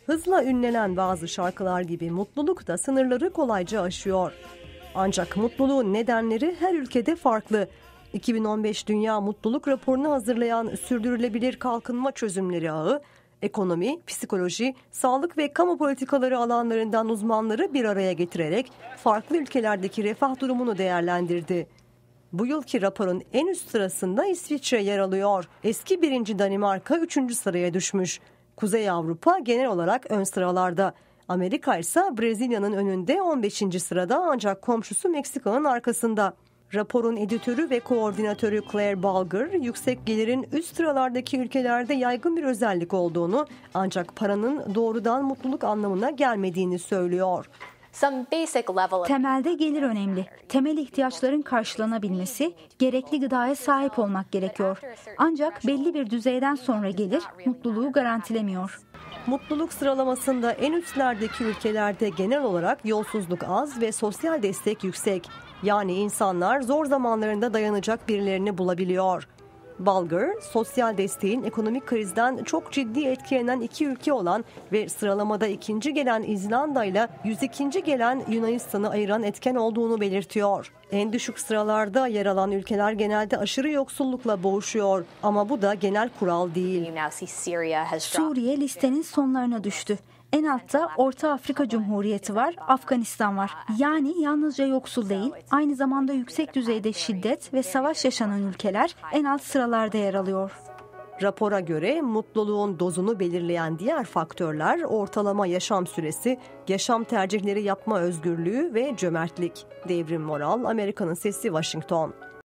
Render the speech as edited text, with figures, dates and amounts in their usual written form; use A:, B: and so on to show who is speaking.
A: Hızla ünlenen bazı şarkılar gibi mutluluk da sınırları kolayca aşıyor. Ancak mutluluğun nedenleri her ülkede farklı. 2015 Dünya Mutluluk Raporu'nu hazırlayan Sürdürülebilir Kalkınma Çözümleri Ağı, ekonomi, psikoloji, sağlık ve kamu politikaları alanlarından uzmanları bir araya getirerek farklı ülkelerdeki refah durumunu değerlendirdi. Bu yılki raporun en üst sırasında İsviçre yer alıyor. Eski 1. Danimarka 3. sıraya düşmüş. Kuzey Avrupa genel olarak ön sıralarda. Amerika ise Brezilya'nın önünde 15. sırada ancak komşusu Meksika'nın arkasında. Raporun editörü ve koordinatörü Claire Balger, yüksek gelirin üst sıralardaki ülkelerde yaygın bir özellik olduğunu ancak paranın doğrudan mutluluk anlamına gelmediğini söylüyor.
B: Temelde gelir önemli. Temel ihtiyaçların karşılanabilmesi, gerekli gıdaya sahip olmak gerekiyor. Ancak belli bir düzeyden sonra gelir mutluluğu garantilemiyor.
A: Mutluluk sıralamasında en üstlerdeki ülkelerde genel olarak yolsuzluk az ve sosyal destek yüksek. Yani insanlar zor zamanlarında dayanacak birilerini bulabiliyor. Balger, sosyal desteğin ekonomik krizden çok ciddi etkilenen iki ülke olan ve sıralamada ikinci gelen İzlanda ile 102. gelen Yunanistan'ı ayıran etken olduğunu belirtiyor. En düşük sıralarda yer alan ülkeler genelde aşırı yoksullukla boğuşuyor ama bu da genel kural değil.
B: Suriye listenin sonlarına düştü. En altta Orta Afrika Cumhuriyeti var, Afganistan var. Yani yalnızca yoksul değil, aynı zamanda yüksek düzeyde şiddet ve savaş yaşanan ülkeler en alt sıralarda yer alıyor.
A: Rapora göre mutluluğun dozunu belirleyen diğer faktörler ortalama yaşam süresi, yaşam tercihleri yapma özgürlüğü ve cömertlik. Devrim Moral, Amerika'nın Sesi, Washington.